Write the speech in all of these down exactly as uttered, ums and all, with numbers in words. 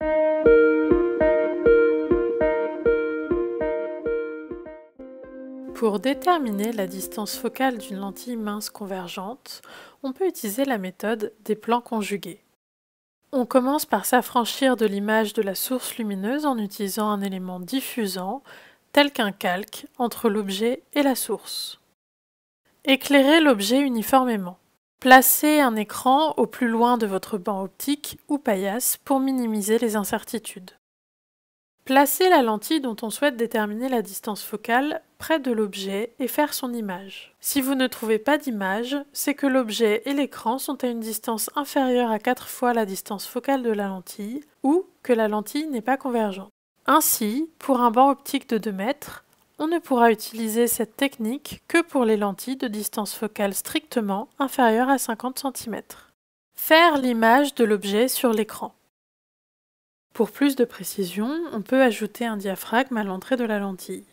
Pour déterminer la distance focale d'une lentille mince convergente, on peut utiliser la méthode des plans conjugués. On commence par s'affranchir de l'image de la source lumineuse en utilisant un élément diffusant, tel qu'un calque, entre l'objet et la source. Éclairez l'objet uniformément. Placez un écran au plus loin de votre banc optique ou paillasse pour minimiser les incertitudes. Placez la lentille dont on souhaite déterminer la distance focale près de l'objet et faire son image. Si vous ne trouvez pas d'image, c'est que l'objet et l'écran sont à une distance inférieure à quatre fois la distance focale de la lentille ou que la lentille n'est pas convergente. Ainsi, pour un banc optique de deux mètres, on ne pourra utiliser cette technique que pour les lentilles de distance focale strictement inférieure à cinquante centimètres. Faire l'image de l'objet sur l'écran. Pour plus de précision, on peut ajouter un diaphragme à l'entrée de la lentille.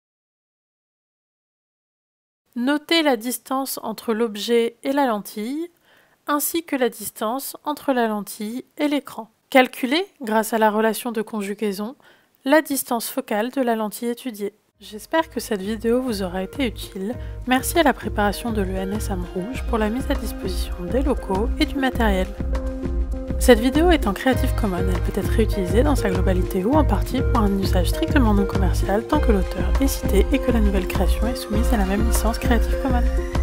Notez la distance entre l'objet et la lentille, ainsi que la distance entre la lentille et l'écran. Calculez, grâce à la relation de conjugaison, la distance focale de la lentille étudiée. J'espère que cette vidéo vous aura été utile. Merci à la préparation de l'E N S Amrouge pour la mise à disposition des locaux et du matériel. Cette vidéo est en Creative Commons, elle peut être réutilisée dans sa globalité ou en partie pour un usage strictement non commercial tant que l'auteur est cité et que la nouvelle création est soumise à la même licence Creative Commons.